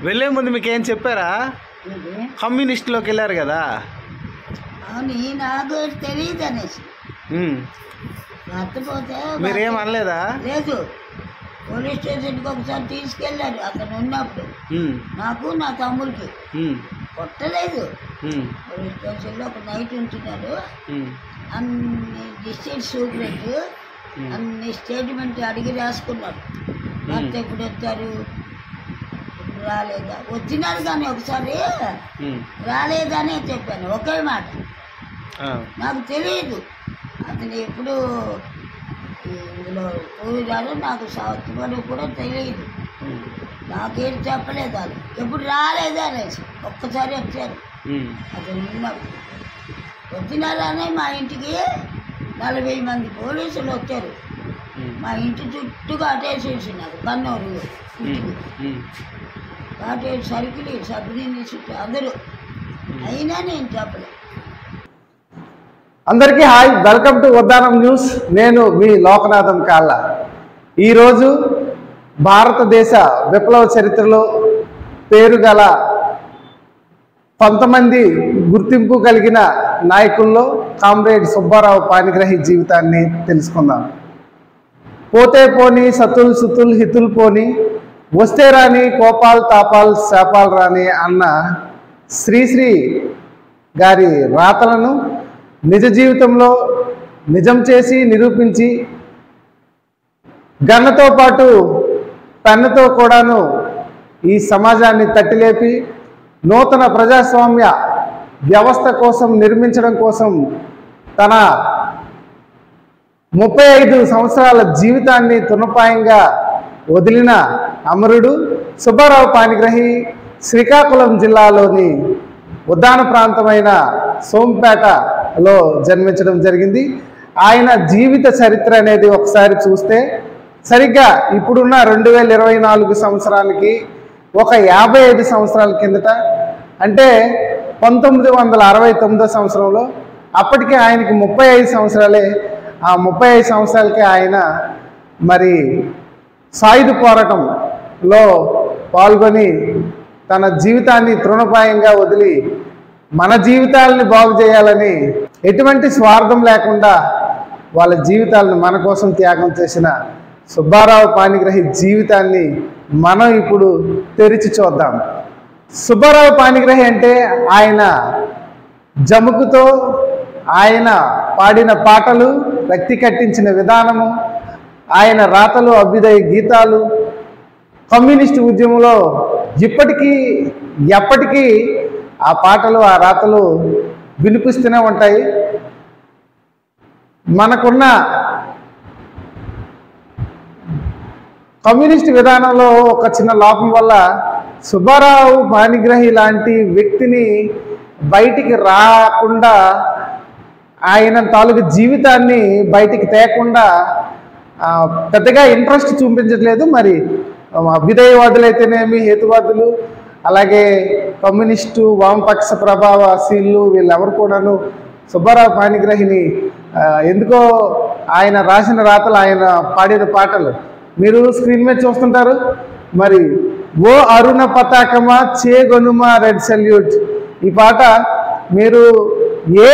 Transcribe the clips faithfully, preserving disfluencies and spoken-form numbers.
వెళ్ళే ముందు మీకు ఏం చెప్పారా? కమ్యూనిస్టులోకి వెళ్ళారు కదా. అవును, నాకు తెలియదు అనేసి మర్చిపోతే మీరేం అనలేదా? లేదు, పోలీస్ స్టేషన్కి ఒకసారి తీసుకెళ్ళారు అతను ఉన్నప్పుడు, నాకు నా తమ్ముడికి కొట్టలేదు. పోలీస్ స్టేషన్లో ఒక నైట్ ఉంటున్నారు. అన్ని డిస్ట్రిక్ట్ సూపరెంట్ అన్ని స్టేట్మెంట్ అడిగి రాసుకున్నారు. భర్త ఎప్పుడు వచ్చారు, రాలేదా, వచ్చినారు కానీ ఒకసారి రాలేదనే చెప్పాను, ఒకే మాట. నాకు తెలియదు అతను ఎప్పుడు ఇందులో పోయినారో, నాకు సంవత్సరం కూడా తెలియదు. నాకేం చెప్పలేదు, అది ఎప్పుడు రాలేదా అనేసి. ఒక్కసారి వచ్చారు అతను ఉన్నప్పుడు. వచ్చినారనే మా ఇంటికి నలభై మంది పోలీసులు వచ్చారు. మా ఇంటి చుట్టూగా అటేసేసినారు కన్నూరు ఇంటికి. అటే సర్కిల్ సబ్రీని చుట్టూ అందరూ. అయినా నేను చెప్పలేదు. అందరికీ hi, welcome to Uddanam news. నేను మీ లోకనాథం కాళ్ళ. ఈరోజు భారతదేశ విప్లవ చరిత్రలో పేరు గల కొంతమంది గుర్తింపు కలిగిన నాయకుల్లో కామ్రేడ్ సుబ్బారావు పాణిగ్రాహి జీవితాన్ని తెలుసుకుందాం. పోతే పోని సతుల్ సుతుల్ హితుల్ పోని, వస్తే రాని కోపాల్ తాపాల్ శాపాల్ రాని అన్న శ్రీశ్రీ గారి రాతలను నిజ జీవితంలో నిజం చేసి నిరూపించి, గన్నతో పాటు పెన్నుతో కూడాను ఈ సమాజాన్ని తట్టిలేపి నూతన ప్రజాస్వామ్య వ్యవస్థ కోసం నిర్మించడం కోసం తన ముప్పై ఐదు సంవత్సరాల జీవితాన్ని తునపాయంగా వదిలిన అమరుడు సుబ్బారావు పాణిగ్రాహి శ్రీకాకుళం జిల్లాలోని ఉద్దాన ప్రాంతమైన సోంపేటలో జన్మించడం జరిగింది. ఆయన జీవిత చరిత్ర అనేది ఒకసారి చూస్తే సరిగ్గా ఇప్పుడున్న రెండు వేల ఇరవై నాలుగు సంవత్సరానికి ఒక యాభై ఐదు సంవత్సరాల కిందట, అంటే పంతొమ్మిది వందల అరవై తొమ్మిదో సంవత్సరంలో, అప్పటికే ఆయనకి ముప్పై ఐదు సంవత్సరాలే. ఆ ముప్పై ఐదు సంవత్సరాలకే ఆయన మరి సాయుధ పోరాటంలో పాల్గొని తన జీవితాన్ని తృణప్రాయంగా వదిలి మన జీవితాలని బాగు చేయాలని ఎటువంటి స్వార్థం లేకుండా వాళ్ళ జీవితాలను మన కోసం త్యాగం చేసిన సుబ్బారావు పాణిగ్రాహి జీవితాన్ని మనం ఇప్పుడు తెరిచి చూద్దాం. సుబ్బారావు పాణిగ్రాహి అంటే ఆయన జముకుతో ఆయన పాడిన పాటలు, రక్తి కట్టించిన విధానము, ఆయన రాతలు, అభ్యుదయ గీతాలు కమ్యూనిస్టు ఉద్యమంలో ఇప్పటికీ ఎప్పటికీ ఆ పాటలు, ఆ రాతలు వినిపిస్తూనే ఉంటాయి. మనకున్న కమ్యూనిస్ట్ విధానంలో ఒక చిన్న లోపం వల్ల సుబ్బారావు పాణిగ్రాహి లాంటి వ్యక్తిని బయటికి రాకుండా, ఆయన తాలూకు జీవితాన్ని బయటికి తేకుండా పెద్దగా ఇంట్రెస్ట్ చూపించట్లేదు. మరి అభ్యుదయవాదులైతేనేమి, హేతువాదులు, అలాగే కమ్యూనిస్టు వామపక్ష ప్రభావశీలు వీళ్ళెవరు కూడాను సుబ్బారావు పాణిగ్రాహిని ఎందుకో ఆయన రాసిన రాతలు, ఆయన పాడిన పాటలు మీరు స్క్రీన్ మీద చూస్తుంటారు. మరి ఓ అరుణ పతాకమా చేగొనుమా రెడ్ సల్యూట్, ఈ పాట మీరు ఏ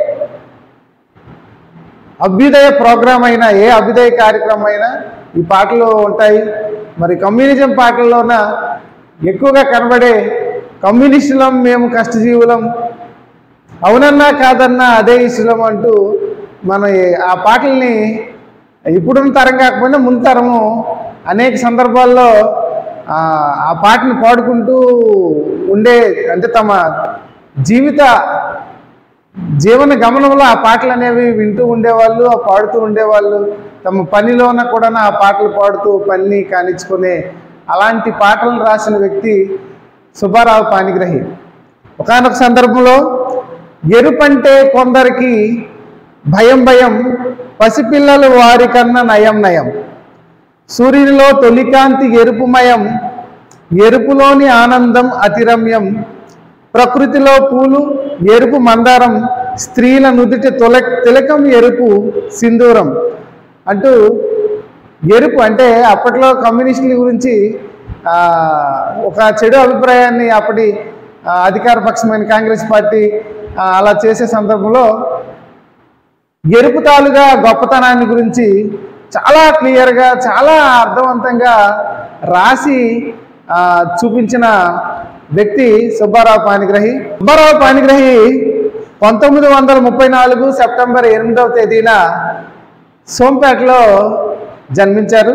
అభ్యుదయ ప్రోగ్రాం అయినా, ఏ అభ్యుదయ కార్యక్రమం అయినా ఈ పాటలు ఉంటాయి. మరి కమ్యూనిజం పాటల్లోన ఎక్కువగా కనబడే కమ్యూనిస్టులం మేము కష్టజీవులం, అవునన్నా కాదన్నా అదే ఇష్టం అంటూ మన ఆ పాటల్ని ఇప్పుడున్న తరం కాకపోయినా ముందు తరము అనేక సందర్భాల్లో ఆ పాటను పాడుకుంటూ ఉండే, అంటే తమ జీవిత జీవన గమనంలో ఆ పాటలు అనేవి వింటూ ఉండేవాళ్ళు, ఆ పాడుతూ ఉండేవాళ్ళు. తమ పనిలోన కూడా ఆ పాటలు పాడుతూ పని కానిచ్చుకునే అలాంటి పాటలను రాసిన వ్యక్తి సుబ్బారావు పాణిగ్రాహి. ఒకానొక సందర్భంలో ఎరుపంటే కొందరికి భయం భయం, పసిపిల్లలు వారికన్నా నయం నయం, సూర్యునిలో తొలికాంతి ఎరుపుమయం, ఎరుపులోని ఆనందం అతిరమ్యం, ప్రకృతిలో పూలు ఎరుపు మందారం, స్త్రీల నుదుటి తొల తిలకం ఎరుపు సింధూరం అంటూ ఎరుపు అంటే అప్పట్లో కమ్యూనిస్టుల గురించి ఒక చెడు అభిప్రాయాన్ని అప్పటి అధికార పక్షమైన కాంగ్రెస్ పార్టీ అలా చేసే సందర్భంలో ఎరుపుతాలుగా గొప్పతనాన్ని గురించి చాలా క్లియర్గా చాలా అర్థవంతంగా రాసి చూపించిన వ్యక్తి సుబ్బారావు పాణిగ్రాహి. సుబ్బారావు పాణిగ్రాహి పంతొమ్మిది వందల ముప్పై నాలుగు సెప్టెంబర్ ఎనిమిదవ తేదీన సోంపేటలో జన్మించారు.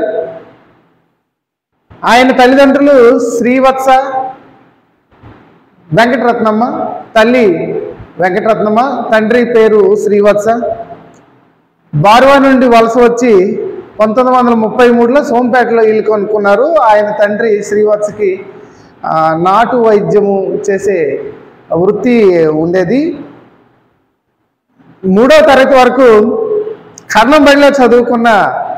ఆయన తల్లిదండ్రులు శ్రీవత్స వెంకటరత్నమ్మ, తల్లి వెంకటరత్నమ్మ, తండ్రి పేరు శ్రీవత్స. బార్వా నుండి వలస వచ్చి పంతొమ్మిది వందల ముప్పై మూడులో సోంపేటలో ఇల్లు కొనుక్కున్నారు. ఆయన తండ్రి శ్రీవత్సకి నాటు వైద్యము చేసే వృత్తి ఉండేది. మూడో తరగతి వరకు కర్ణంబడిలో చదువుకున్న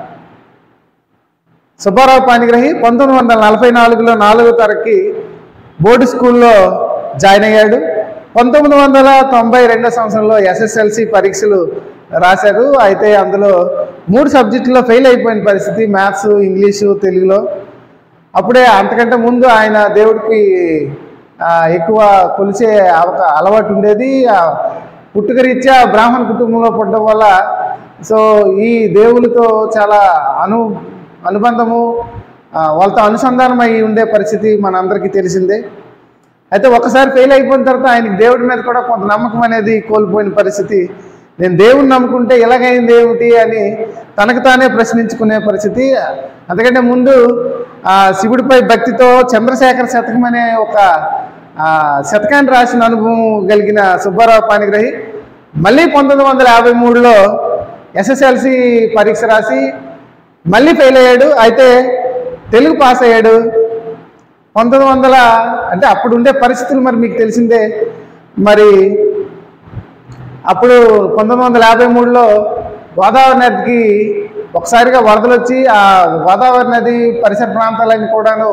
సుబ్బారావు పాణిగ్రాహి పంతొమ్మిది వందల నలభై నాలుగులో నాలుగో తరగతి బోర్డు స్కూల్లో జాయిన్ అయ్యాడు. పంతొమ్మిది వందల తొంభై రెండో సంవత్సరంలో ఎస్ఎస్ఎల్సి పరీక్షలు రాశారు. అయితే అందులో మూడు సబ్జెక్టులో ఫెయిల్ అయిపోయిన పరిస్థితి, మ్యాథ్స్, ఇంగ్లీషు, తెలుగులో. అప్పుడే అంతకంటే ముందు ఆయన దేవుడికి ఎక్కువ కొలిచే ఒక అలవాటు ఉండేది. పుట్టుకరీత్యా బ్రాహ్మణ కుటుంబంలో పుట్టడం వల్ల సో ఈ దేవులతో చాలా అను అనుబంధము వాళ్ళతో అనుసంధానం అయి ఉండే పరిస్థితి మనందరికీ తెలిసిందే. అయితే ఒకసారి ఫెయిల్ అయిపోయిన తర్వాత ఆయనకి దేవుడి మీద కూడా కొంత నమ్మకం అనేది కోల్పోయిన పరిస్థితి. నేను దేవుడిని నమ్ముకుంటే ఎలాగైంది ఏమిటి అని తనకు తానే ప్రశ్నించుకునే పరిస్థితి. అంతకంటే ముందు శివుడిపై భక్తితో చంద్రశేఖర శతకం అనే ఒక శతకాన్ని రాసిన అనుభవం కలిగిన సుబ్బారావు పాణిగ్రాహి మళ్ళీ పంతొమ్మిది వందల యాభై మూడులో ఎస్ఎస్ఎల్సి పరీక్ష రాసి మళ్ళీ ఫెయిల్ అయ్యాడు. అయితే తెలుగు పాస్ అయ్యాడు. పంతొమ్మిది వందల అంటే అప్పుడు ఉండే పరిస్థితులు మరి మీకు తెలిసిందే. మరి అప్పుడు పంతొమ్మిది వందల యాభై మూడులో గోదావరి నదికి ఒకసారిగా వరదలు వచ్చి ఆ గోదావరి నది పరిసర ప్రాంతాలన్నీ కూడాను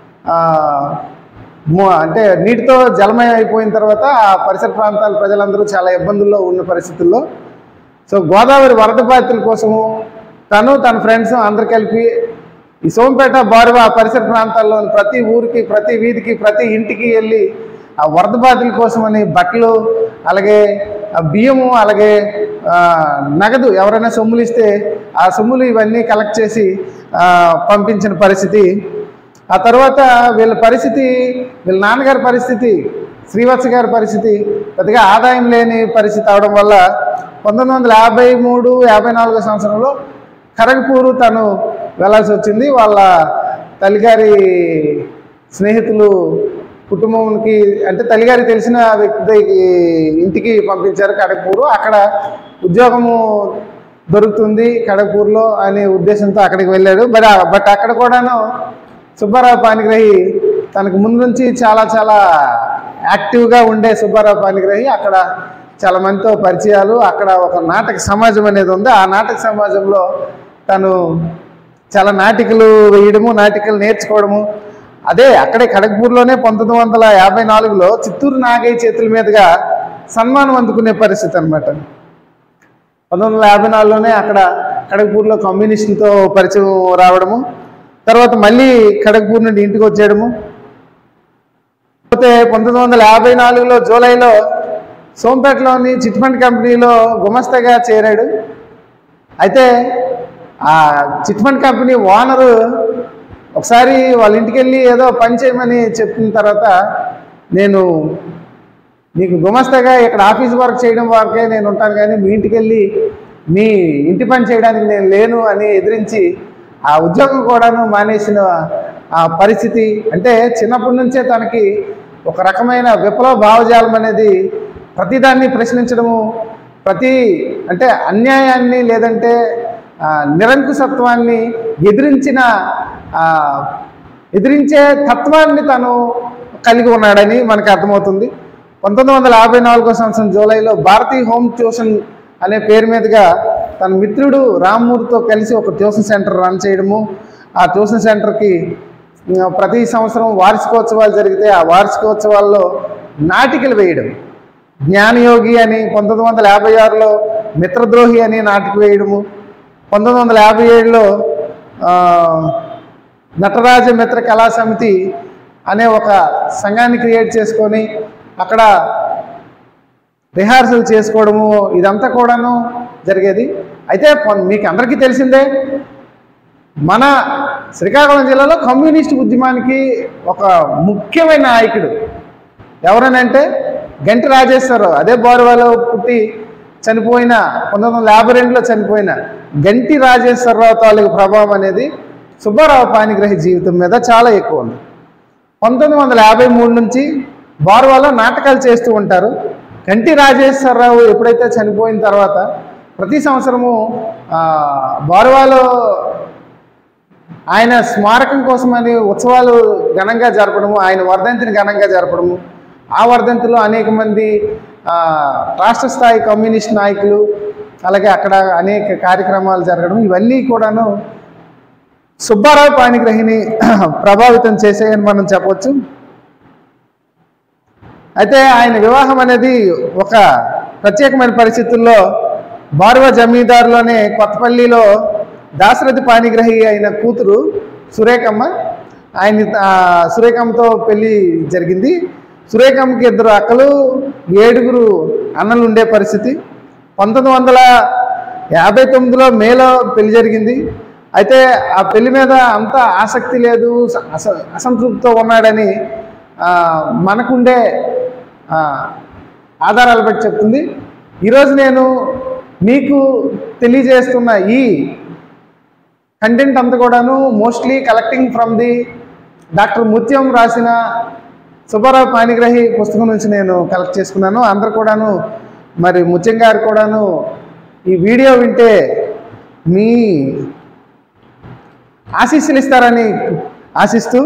అంటే నీటితో జలమయం అయిపోయిన తర్వాత ఆ పరిసర ప్రాంతాల ప్రజలందరూ చాలా ఇబ్బందుల్లో ఉన్న పరిస్థితుల్లో సో గోదావరి వరద బాధితుల కోసము తను తన ఫ్రెండ్స్ అందరు కలిపి ఈ సోంపేట బారువా పరిసర ప్రాంతాల్లోని ప్రతి ఊరికి, ప్రతి వీధికి, ప్రతి ఇంటికి వెళ్ళి ఆ వరద బాధితుల కోసమని బట్టలు, అలాగే బియ్యము, అలాగే నగదు ఎవరైనా సొమ్ములు ఇస్తే ఆ సొమ్ములు ఇవన్నీ కలెక్ట్ చేసి పంపించిన పరిస్థితి. ఆ తర్వాత వీళ్ళ పరిస్థితి, వీళ్ళ నాన్నగారి పరిస్థితి, శ్రీవత్స గారి పరిస్థితి పెద్దగా ఆదాయం లేని పరిస్థితి అవడం వల్ల పంతొమ్మిది వందల యాభై మూడు యాభై నాలుగో సంవత్సరంలో ఖరగ్పూర్ తను వెళ్ళాల్సి వచ్చింది. వాళ్ళ తల్లిగారి స్నేహితులు కుటుంబంకి అంటే తల్లిగారి తెలిసిన వ్యక్తి ఇంటికి పంపించారు ఖరగ్పూర్. అక్కడ ఉద్యోగము దొరుకుతుంది ఖరగ్పూర్లో అనే ఉద్దేశంతో అక్కడికి వెళ్ళాడు. బట్ బట్ అక్కడ కూడాను సుబ్బారావు పాణిగ్రాహి తనకు ముందు నుంచి చాలా చాలా యాక్టివ్గా ఉండే సుబ్బారావు పాణిగ్రాహి అక్కడ చాలా మందితో పరిచయాలు, అక్కడ ఒక నాటక సమాజం అనేది ఉంది. ఆ నాటక సమాజంలో తను చాలా నాటికలు వేయడము, నాటికలు నేర్చుకోవడము. అదే అక్కడే ఖరగ్పూర్లోనే పంతొమ్మిది వందల యాభై నాలుగులో చిత్తూరు నాగయ్య చేతుల మీదుగా సన్మానం అందుకునే పరిస్థితి అనమాట. పంతొమ్మిది వందల యాభై నాలుగులోనే అక్కడ ఖరగ్పూర్లో కమ్యూనిస్టులతో పరిచయం రావడము, తర్వాత మళ్ళీ ఖరగ్పూర్ నుండి ఇంటికి వచ్చేయడము. పోతే పంతొమ్మిది వందల యాభై నాలుగులో జూలైలో సోంపేటలోని చిట్ ఫండ్ కంపెనీలో గుమస్తాగా చేరాడు. అయితే ఆ చిట్ ఫండ్ కంపెనీ ఓనరు ఒకసారి వాళ్ళ ఇంటికి వెళ్ళి ఏదో పని చేయమని చెప్పిన తర్వాత నేను నీకు గుమస్తాగా ఇక్కడ ఆఫీస్ వర్క్ చేయడం వరకే నేను ఉంటాను, కానీ మీ ఇంటికి వెళ్ళి మీ ఇంటి పని చేయడానికి నేను లేను అని ఎదిరించి ఆ ఉద్యోగం కూడాను మానేసిన ఆ పరిస్థితి. అంటే చిన్నప్పటి నుంచే తనకి ఒక రకమైన విప్లవ భావజాలం అనేది, ప్రతిదాన్ని ప్రశ్నించడము, ప్రతి అంటే అన్యాయాన్ని లేదంటే నిరంకుశత్వాన్ని ఎదిరించిన ఎదిరించే తత్వాన్ని తను కలిగి ఉన్నాడని మనకు అర్థమవుతుంది. పంతొమ్మిది వందల యాభై నాలుగో సంవత్సరం జూలైలో భారతీయ హోమ్ ట్యూషన్ అనే పేరు మీదుగా తన మిత్రుడు రామ్మూర్తితో కలిసి ఒక ట్యూషన్ సెంటర్ రన్ చేయడము, ఆ ట్యూషన్ సెంటర్కి ప్రతి సంవత్సరం వార్షికోత్సవాలు జరిగితే ఆ వార్షికోత్సవాల్లో నాటికలు వేయడం, జ్ఞానయోగి అని పంతొమ్మిది వందల యాభై ఆరులో మిత్రద్రోహి అని నాటిక వేయడము, పంతొమ్మిది వందల యాభై ఏడులో నటరాజ మిత్ర కళా సమితి అనే ఒక సంఘాన్ని క్రియేట్ చేసుకొని అక్కడ రిహార్సల్ చేసుకోవడము ఇదంతా కూడాను జరిగేది. అయితే మీకు అందరికీ తెలిసిందే, మన శ్రీకాకుళం జిల్లాలో కమ్యూనిస్ట్ ఉద్యమానికి ఒక ముఖ్యమైన నాయకుడు ఎవరనంటే గంటి రాజేశ్వరరావు. అదే బోర్వాలో పుట్టి చనిపోయిన పంతొమ్మిది వందల యాభై రెండులో చనిపోయిన గంటి రాజేశ్వరరావు తాలూకు ప్రభావం అనేది సుబ్బారావు పాణిగ్రాహి జీవితం మీద చాలా ఎక్కువ ఉంది. పంతొమ్మిది వందల యాభై మూడు నుంచి బోర్వాలో నాటకాలు చేస్తూ ఉంటారు. గంటి రాజేశ్వరరావు ఎప్పుడైతే చనిపోయిన తర్వాత ప్రతి సంవత్సరము బోర్వాలో ఆయన స్మారకం కోసమని ఉత్సవాలు ఘనంగా జరపడము, ఆయన వర్ధంతిని ఘనంగా జరపడము, ఆ వర్ధంతిలో అనేక మంది రాష్ట్ర స్థాయి కమ్యూనిస్ట్ నాయకులు అలాగే అక్కడ అనేక కార్యక్రమాలు జరగడం ఇవన్నీ కూడాను సుబ్బారావు పాణిగ్రాహిని ప్రభావితం చేసాయని మనం చెప్పవచ్చు. అయితే ఆయన వివాహం అనేది ఒక ప్రత్యేకమైన పరిస్థితుల్లో బార్వా జమీదారులోనే కొత్తపల్లిలో దాశరథి పాణిగ్రాహి అయిన కూతురు సురేఖమ్మ, ఆయన సురేఖమ్మతో పెళ్ళి జరిగింది. సురేఖమ్మకి ఇద్దరు అక్కలు ఏడుగురు అన్నలు ఉండే పరిస్థితి. పంతొమ్మిది వందల యాభై తొమ్మిదిలో మేలో పెళ్లి జరిగింది. అయితే ఆ పెళ్లి మీద అంత ఆసక్తి లేదు, అస అసంతృప్తితో ఉన్నాడని మనకుండే ఆధారాలు బట్టి చెప్తుంది. ఈరోజు నేను మీకు తెలియజేస్తున్న ఈ కంటెంట్ అంతా కూడాను mostly collecting from the doctor Mutyam రాసిన సుబ్బారావు పాణిగ్రాహి పుస్తకం నుంచి నేను కలెక్ట్ చేసుకున్నాను. అందరు కూడాను మరి ముత్యం గారు కూడాను ఈ వీడియో వింటే మీ ఆశీస్సులు ఇస్తారని ఆశిస్తూ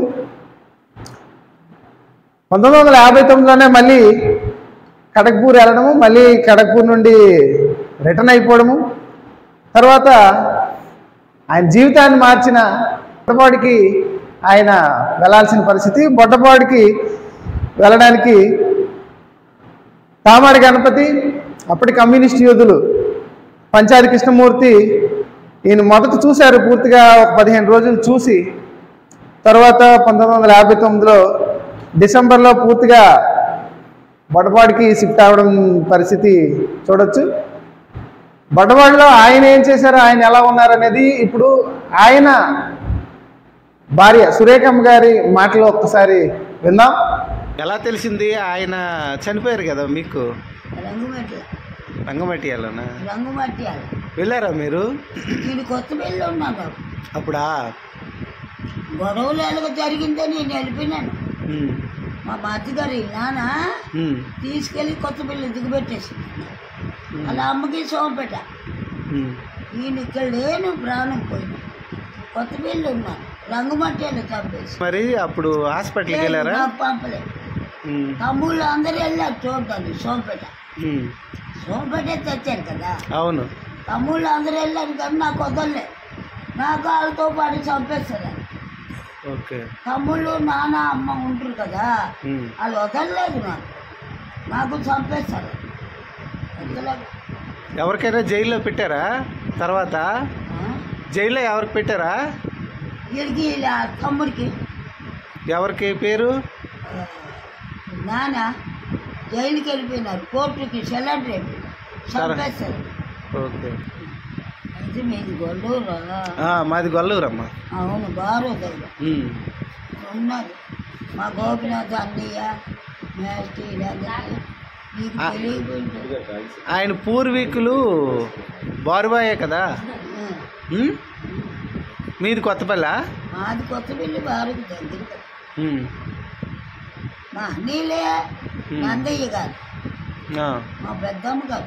పంతొమ్మిది వందల యాభై తొమ్మిదిలోనే మళ్ళీ ఖడగ్పూర్ వెళ్ళడము, మళ్ళీ ఖడగ్పూర్ నుండి రిటర్న్ అయిపోవడము, తర్వాత ఆయన జీవితాన్ని మార్చిన బొడ్డపాడికి ఆయన వెళ్ళాల్సిన పరిస్థితి. బొడ్డపాడికి వెళ్ళడానికి తామాడి గణపతి, అప్పటి కమ్యూనిస్ట్ యోధులు పంచాది కృష్ణమూర్తి ఈయన మొదట చూశారు, పూర్తిగా ఒక పదిహేను రోజులు చూసి తర్వాత పంతొమ్మిది వందల యాభై తొమ్మిదిలో డిసెంబర్లో పూర్తిగా బొడ్డపాడికి షిఫ్ట్ అవ్వడం పరిస్థితి చూడొచ్చు. బొడ్డపాడిలో ఆయన ఏం చేశారు, ఆయన ఎలా ఉన్నారనేది ఇప్పుడు ఆయన భార్య సురేఖమ్మ గారి మాటలో ఒక్కసారి విందాం. ఎలా తెలిసింది ఆయన చనిపోయారు కదా మీకు? రంగుమట్టి రంగమట్టియాలనా? రంగుమట్టియాల వెళ్ళారా మీరు? నేను కొత్త పెళ్ళి ఉన్నాను అప్పుడా? గొడవలు ఎలాగ జరిగిందని నేను వెళ్ళిపోయినాను. మా మధ్యగారి నాన్న తీసుకెళ్ళి కొత్త పెళ్ళి దిగుపెట్టేసి అలా అమ్మకి సోమపేట. నేను ఇక్కడ లేను, ప్రాణం పోయినా. కొత్త పెళ్ళి ఉన్నాను, రంగుమట్టియాల చంపేసి. మరి అప్పుడు హాస్పిటల్కి వెళ్ళారా? నాకు పంపలేదు. తమ్ముళ్ళు అందరూ వెళ్ళారు చూడటానికి సోమపేట. సోమపేట తెచ్చారు కదా. అవును, తమ్ముళ్ళు అందరూ వెళ్ళారు కానీ నాకు వదలలే, నాకు వాళ్ళతో పాటు చంపేస్తారు. తమ్ముళ్ళు నాన్న అమ్మ ఉంటారు కదా, వాళ్ళు వదలలేదు, నాకు నాకు చంపేస్తారు. ఎవరికైనా జైల్లో పెట్టారా? తర్వాత జైల్లో ఎవరికి పెట్టారా? వీడికి తమ్ముడికి. ఎవరికి పేరు? నాన్న జైలుకి వెళ్ళిపోయినారు, కోర్టుకి సెలెండర్ అయిపోయినారు, చంపేస్తారు. ఓకే, అది మీది గొల్లూరు? మాది గొల్లూరమ్మా. అవును, బారో దగ్గర ఉన్నారు మా గోపినాథ్ అన్నయ్య మేస్టీ. నీకు తెలియకుండా ఆయన పూర్వీకులు బారుబాయే కదా. మీది కొత్తపల్లి? మాది కొత్తపల్లి, బారుకు దగ్గర. మా అన్నయ్యలే, నందయ్య గారు, మా పెద్దమ్మ గారు.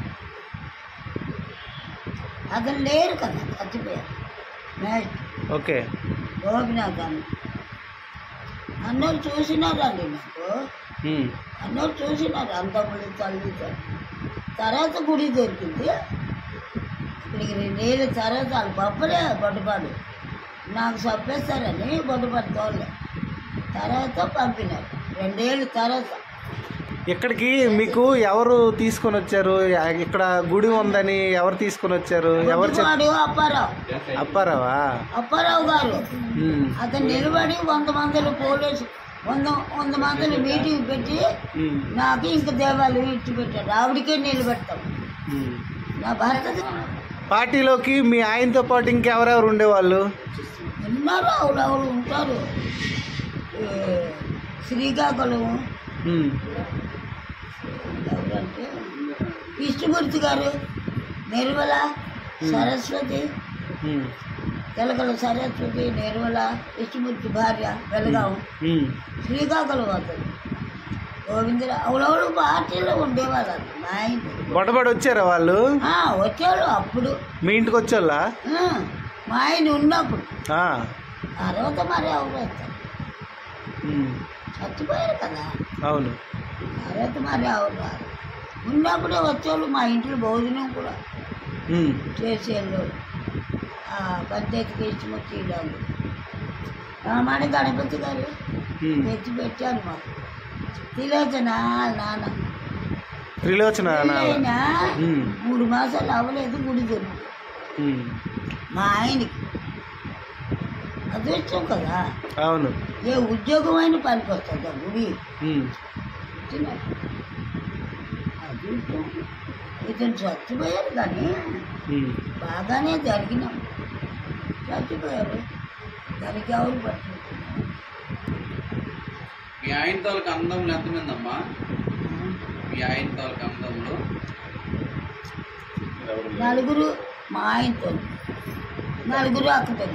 అతను లేరు కదా, చచ్చిపోయారు. మేస్టీ ఓకే, గోపినాథ్ అన్న అన్నోళ్ళు చూసినారండి నాకు. అన్నోళ్ళు చూసినారు, అంతకుముందు తల్లి. తర్వాత గుడి దొరికింది. ఇక్కడికి రెండేళ్ళ తర్వాత వాళ్ళు పప్పలే బొడ్డపాడు, నాకు చంపేస్తారని బొడ్డపాడు తోలే. తర్వాత పంపినారు రెండేళ్ళ తర్వాత. ఇక్కడికి మీకు ఎవరు తీసుకొని వచ్చారు? ఇక్కడ గుడి ఉందని ఎవరు తీసుకొని వచ్చారు? ఎవరు వాడు అప్పారావు అప్పారావా? అప్పారావు గారు అతను నిలబడి వంద మందిలు పోలీసు వంద వంద మందిని మీటింగ్ పెట్టి నాకు ఇంక దేవాలయం ఇచ్చి పెట్టాడు. ఆవిడకే నిలబెడతాం. నా భర్త పార్టీలోకి మీ ఆయనతో పాటు ఇంకెవరెవరు ఉండేవాళ్ళు? ఉన్నారు, ఆవులు ఉంటారు. శ్రీకాకుళం ఎవరంటే విష్ణుమూర్తి గారు, నిర్మల, సరస్వతి, తెలగల సరస్వతి, నిర్మల, విష్ణుమూర్తి భార్య వెలగాం, శ్రీకాకుళం అతను గోవిందరావు అవులవులు పార్టీలో ఉండేవాళ్ళు. మా ఇంటి బొడబడి వచ్చారా వాళ్ళు? వచ్చాడు అప్పుడు. మీ ఇంటికి వచ్చాళ్ళా? మా ఆయన ఉన్నప్పుడు తర్వాత మరి ఎవరు వస్తారు, చచ్చిపోయారు కదా. అవును, తర్వాత మరి ఎవరు రారు. ఉన్నప్పుడే వచ్చేవాళ్ళు. మా ఇంట్లో భోజనం కూడా చేసేళ్ళు. పంచాయతీకి ఇష్టం వచ్చి ఇలాంటి రామాడ గణపతి గారు తెచ్చి పెట్టారు మాకు. త్రిలోచన నాన్న త్రిలోచన అయినా మూడు మాసాలు అవ్వలేదు గుడి దొరికి. మా ఆయనకి అదృష్టం కదా. అవును, ఏ ఉద్యోగం అయినా పనికి వస్తుంది ఆ గుడి. అదృష్టం. ఇతను చచ్చిపోయారు కానీ బాగానే జరిగినాం. చచ్చిపోయారు, దానికి ఎవరు పట్టింది. మీ ఆయన తాలూకు అందంలో ఎంతమంది అమ్మా? మీ ఆయన తాలూకు అందంలో నలుగురు. మా ఆయనతో నలుగురు అక్కతో.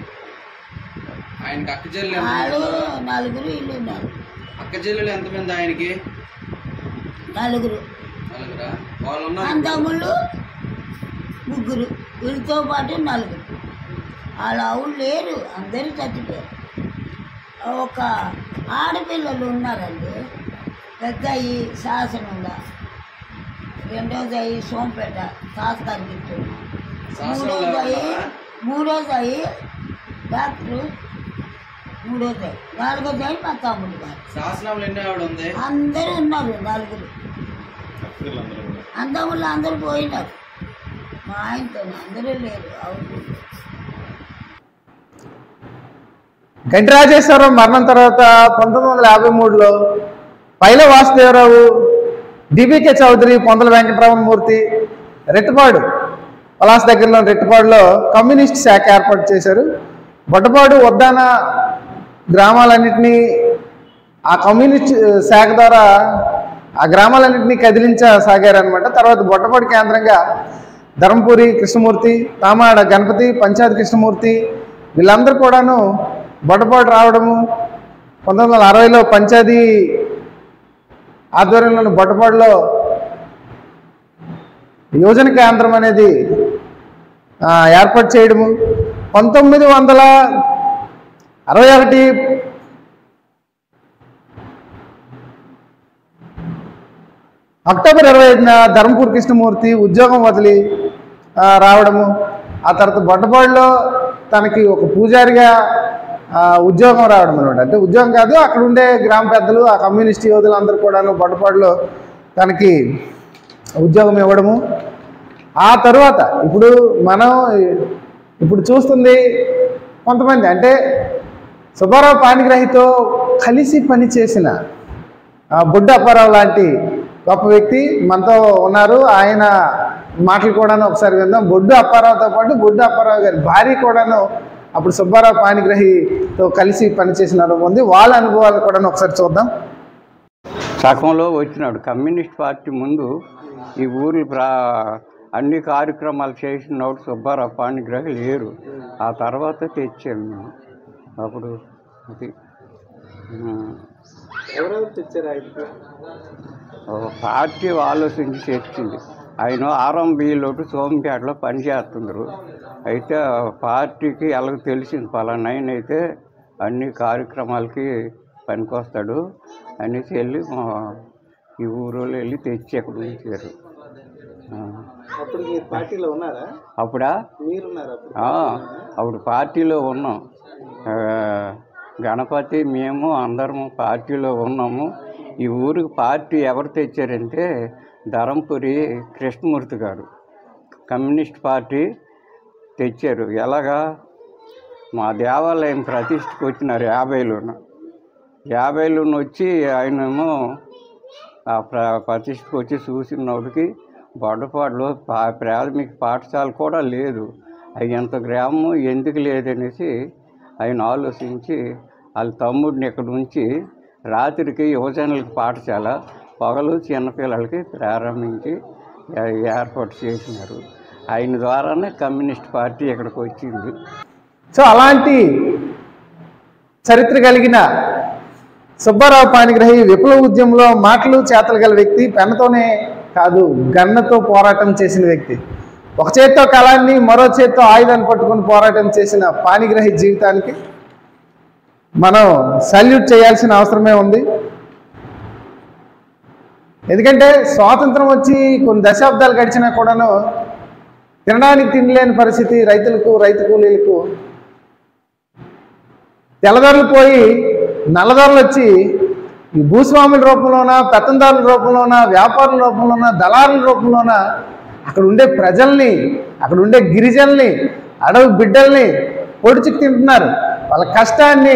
ఆయనకి అక్క చెల్లెలు వాళ్ళు నలుగురు, ఇల్లు ఉన్నారు. అక్క చెల్లెలు ఎంతమంది ఆయనకి? నలుగురు. నలుగురా? వాళ్ళు ఉన్నారు. అన్నదమ్ముళ్ళు ముగ్గురు, వీళ్ళతో పాటు నలుగురు. వాళ్ళ ఆవులు లేరు, అందరూ చచ్చిపోయారు. ఒక ఆడపిల్లలు ఉన్నారండి. పెద్ద అయ్యి శాసనంలో, రెండోది అయ్యి సోంపేట తాతగారికి ఇచ్చాడు. మూడోది అయ్యి మూడోది అయ్యి డాక్టరు, మూడోది అయ్యి నాలుగోది అయ్యి మా తమ్ముడు గారు. శాసనంలో ఎన్ని ఆవిడ ఉంది? అందరూ ఉన్నారు, నలుగురు. అందములు అందరూ పోయినారు. మా ఆయనతో అందరూ లేరు. అవును. గంటి రాజేశ్వరరావు మరణం తర్వాత పంతొమ్మిది వందల యాభై మూడులో పైల వాసుదేవరావు, డిబికే చౌదరి, పొందల వెంకటరమణమూర్తి రెట్టుపాడు పలాస దగ్గరలో రెట్టుపాడులో కమ్యూనిస్ట్ శాఖ ఏర్పాటు చేశారు. బొడ్డపాడు వద్దాన గ్రామాలన్నింటినీ ఆ కమ్యూనిస్ట్ శాఖ ద్వారా ఆ గ్రామాలన్నింటినీ కదిలించసాగారనమాట. తర్వాత బొడ్డపాడు కేంద్రంగా ధర్మపురి కృష్ణమూర్తి, తామాడ గణపతి, పంచాయతీ కృష్ణమూర్తి వీళ్ళందరూ కూడాను బొడ్డపాడు రావడము. పంతొమ్మిది వందల అరవైలో పంచాయతీ ఆధ్వర్యంలోని బొడ్డపాడులో యోజన కేంద్రం అనేది ఏర్పాటు చేయడము. పంతొమ్మిది వందల అరవై ఒకటి అక్టోబర్ ఇరవై ఐదున ధర్మపూర్ కృష్ణమూర్తి ఉద్యోగం వదిలి రావడము. ఆ తర్వాత బొడ్డపాడులో తనకి ఒక పూజారిగా ఉద్యోగం రావడం అనమాట. అంటే ఉద్యోగం కాదు, అక్కడ ఉండే గ్రామ పెద్దలు, ఆ కమ్యూనిస్ట్ యోధులు అందరూ కూడాను బొడ్డపాడులో తనకి ఉద్యోగం ఇవ్వడము. ఆ తర్వాత ఇప్పుడు మనం ఇప్పుడు చూస్తుంది కొంతమంది, అంటే సుబ్బారావు పాణిగ్రాహితో కలిసి పనిచేసిన బొడ్డు అప్పారావు లాంటి గొప్ప వ్యక్తి మనతో ఉన్నారు. ఆయన మాటలు కూడాను ఒకసారి విందాం. బొడ్డు అప్పారావుతో పాటు బొడ్డు అప్పారావు గారి భార్య కూడాను అప్పుడు సుబ్బారావు పాణిగ్రహితో కలిసి పనిచేసిన అనుభవం ఉంది. వాళ్ళ అనుభవాలు కూడా ఒకసారి చూద్దాం. సగంలో వచ్చినాడు. కమ్యూనిస్ట్ పార్టీ ముందు ఈ ఊరి ప్రా అన్ని కార్యక్రమాలు చేసినప్పుడు సుబ్బారావు పాణిగ్రహి లేరు. ఆ తర్వాత తెచ్చాము మేము. అప్పుడు అది ఎవరెవరు తెచ్చారు? పార్టీ ఆలోచించి తెచ్చింది. ఆయన ఆర్ఎంబీలోకి సోంపేటలో పనిచేస్తున్నారు. అయితే పార్టీకి ఎలాగో తెలిసింది పలానా ఆయన అయితే అన్ని కార్యక్రమాలకి పనికొస్తాడు అనేసి వెళ్ళి ఈ ఊరిలో వెళ్ళి తెచ్చి అక్కడ ఉంచారు. అప్పుడు మీరు పార్టీలో ఉన్నారా? అప్పుడా అప్పుడు పార్టీలో ఉన్నాం. గణపతి మేము అందరము పార్టీలో ఉన్నాము. ఈ ఊరికి పార్టీ ఎవరు తెచ్చారంటే ధరంపురి కృష్ణమూర్తి గారు కమ్యూనిస్ట్ పార్టీ తెచ్చారు. ఎలాగా మా దేవాలయం ప్రతిష్ఠకు వచ్చినారు యాభైలోన యాభైలోన వచ్చి ఆయనేమో ఆ ప్ర ప్రతిష్ఠకు వచ్చి చూసినోడికి బొడ్డపాడులో పా ప్రాథమిక పాఠశాల కూడా లేదు. అయ్యంత గ్రామం ఎందుకు లేదనేసి ఆయన ఆలోచించి వాళ్ళ తమ్ముడిని ఇక్కడ నుంచి రాత్రికి యువజనులకి పాఠశాల, పగలు చిన్నపిల్లలకి ప్రారంభించి ఏర్పాటు చేసినారు. ఆయన ద్వారానే కమ్యూనిస్ట్ పార్టీ ఇక్కడికి వచ్చింది. సో అలాంటి చరిత్ర కలిగిన సుబ్బారావు పాణిగ్రాహి విప్లవ ఉద్యమంలో మాటలు చేతలు గల వ్యక్తి, పెన్నతోనే కాదు గన్నతో పోరాటం చేసిన వ్యక్తి. ఒక చేత్తో కళాన్ని మరో చేత్తో ఆయుధాన్ని పట్టుకుని పోరాటం చేసిన పాణిగ్రాహి జీవితానికి మనం సల్యూట్ చేయాల్సిన అవసరమే ఉంది. ఎందుకంటే స్వాతంత్రం వచ్చి కొన్ని దశాబ్దాలు గడిచినా కూడాను తినడానికి తినలేని పరిస్థితి రైతులకు, రైతు కూలీలకు. తెల్లదొరలు పోయి నల్లదొరలు వచ్చి ఈ భూస్వాముల రూపంలోన, పెత్తందారుల రూపంలోన, వ్యాపారుల రూపంలోన, దళారుల రూపంలోన అక్కడ ఉండే ప్రజల్ని, అక్కడ ఉండే గిరిజనుల్ని, అడవి బిడ్డల్ని పొడిచికి తింటున్నారు. వాళ్ళ కష్టాన్ని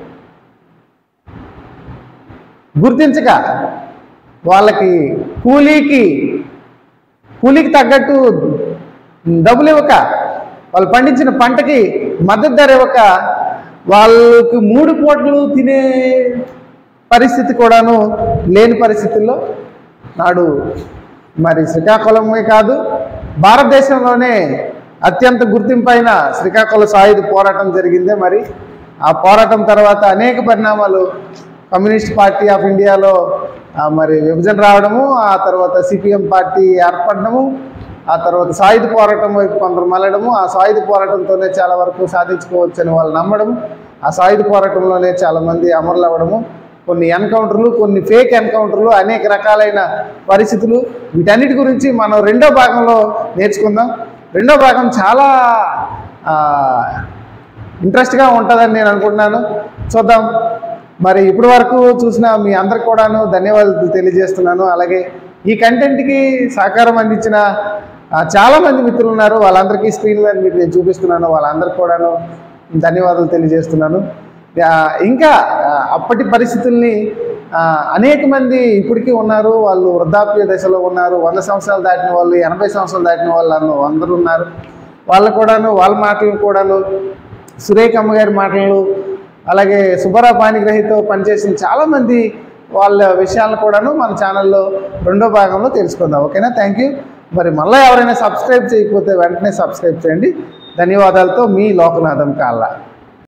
గుర్తించక వాళ్ళకి కూలీకి కూలీకి తగ్గట్టు డబ్బులు ఇవ్వక, వాళ్ళు పండించిన పంటకి మద్దతు ధర ఇవ్వక వాళ్ళకి మూడు పూటలు తినే పరిస్థితి కూడాను లేని పరిస్థితుల్లో నాడు మరి శ్రీకాకుళమే కాదు భారతదేశంలోనే అత్యంత గుర్తింపైన శ్రీకాకుళం సాయుధ పోరాటం జరిగిందే. మరి ఆ పోరాటం తర్వాత అనేక పరిణామాలు, కమ్యూనిస్ట్ పార్టీ ఆఫ్ ఇండియాలో మరి విభజన రావడము, ఆ తర్వాత సిపిఎం పార్టీ ఏర్పడము, ఆ తర్వాత సాయుధ పోరాటం వైపు కొందరు మళ్ళడము, ఆ సాయుధ పోరాటంతోనే చాలా వరకు సాధించుకోవచ్చని వాళ్ళు నమ్మడము, ఆ సాయుధ పోరాటంలోనే చాలామంది అమరులు అవ్వడము, కొన్ని ఎన్కౌంటర్లు, కొన్ని ఫేక్ ఎన్కౌంటర్లు, అనేక రకాలైన పరిస్థితులు. వీటన్నిటి గురించి మనం రెండో భాగంలో నేర్చుకుందాం. రెండో భాగం చాలా ఇంట్రెస్ట్గా ఉంటుందని నేను అనుకుంటున్నాను. చూద్దాం. మరి ఇప్పటి వరకు చూసిన మీ అందరికి కూడాను ధన్యవాదాలు తెలియజేస్తున్నాను. అలాగే ఈ కంటెంట్కి సహకారం అందించిన చాలామంది మిత్రులు ఉన్నారు. వాళ్ళందరికీ స్క్రీన్ మీద మీకు నేను చూపిస్తున్నాను. వాళ్ళందరికీ కూడాను ధన్యవాదాలు తెలియజేస్తున్నాను. ఇంకా అప్పటి పరిస్థితుల్ని అనేక మంది ఇప్పటికీ ఉన్నారు. వాళ్ళు వృద్ధాప్య దశలో ఉన్నారు. వంద సంవత్సరాలు దాటిన వాళ్ళు, ఎనభై సంవత్సరాలు దాటిన వాళ్ళు అందరూ ఉన్నారు. వాళ్ళు కూడాను వాళ్ళ మాటలు కూడాను, సురేఖమ్మ గారి మాటలు, అలాగే సుబ్బారావు పాణిగ్రాహితో పనిచేసిన చాలామంది వాళ్ళ విషయాలను కూడాను మన ఛానల్లో రెండో భాగంలో తెలుసుకుందాం. ఓకేనా? Thank you. మరి మళ్ళీ ఎవరైనా సబ్స్క్రైబ్ చేయకపోతే వెంటనే సబ్స్క్రైబ్ చేయండి. ధన్యవాదాలతో మీ లోకనాథం కాళ్ళ.